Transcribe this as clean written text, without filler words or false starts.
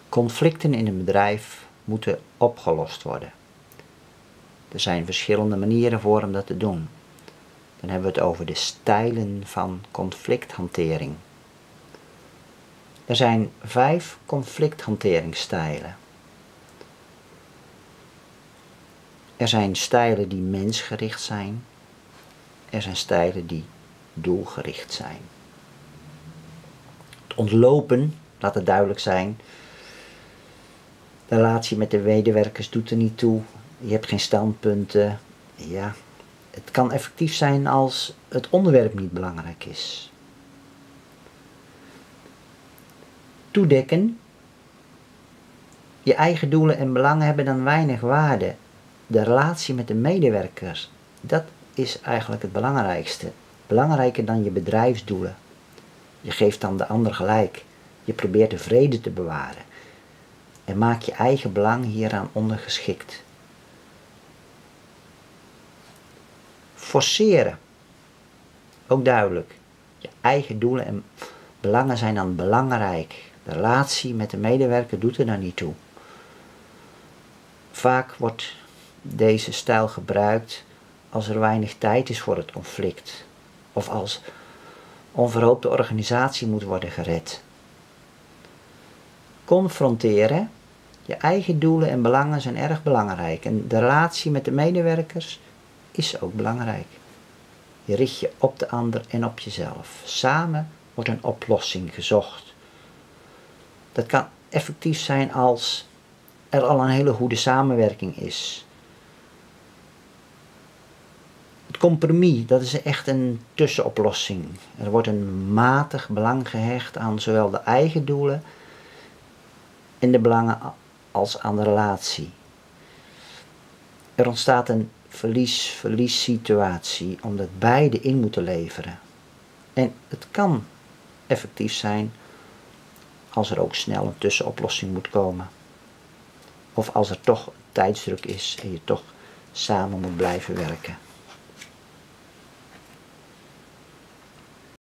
Conflicten in een bedrijf moeten opgelost worden. Er zijn verschillende manieren voor om dat te doen. Dan hebben we het over de stijlen van conflicthantering. Er zijn 5 conflicthanteringsstijlen. Er zijn stijlen die mensgericht zijn. Er zijn stijlen die doelgericht zijn. Het ontlopen, laat het duidelijk zijn. De relatie met de medewerkers doet er niet toe. Je hebt geen standpunten. Ja, het kan effectief zijn als het onderwerp niet belangrijk is. Toedekken. Je eigen doelen en belangen hebben dan weinig waarde. De relatie met de medewerkers, dat is eigenlijk het belangrijkste. Belangrijker dan je bedrijfsdoelen. Je geeft dan de ander gelijk. Je probeert de vrede te bewaren. En maak je eigen belang hieraan ondergeschikt. Forceren. Ook duidelijk. Je eigen doelen en belangen zijn dan belangrijk. De relatie met de medewerker doet er dan niet toe. Vaak wordt deze stijl gebruikt als er weinig tijd is voor het conflict. Of als onverhoopt de organisatie moet worden gered. Confronteren. Je eigen doelen en belangen zijn erg belangrijk. En de relatie met de medewerkers is ook belangrijk. Je richt je op de ander en op jezelf. Samen wordt een oplossing gezocht. Dat kan effectief zijn als er al een hele goede samenwerking is. Het compromis, dat is echt een tussenoplossing. Er wordt een matig belang gehecht aan zowel de eigen doelen en de belangen als aan de relatie. Er ontstaat een verlies-verlies situatie omdat beide in moeten leveren. En het kan effectief zijn als er ook snel een tussenoplossing moet komen. Of als er toch tijdsdruk is en je toch samen moet blijven werken.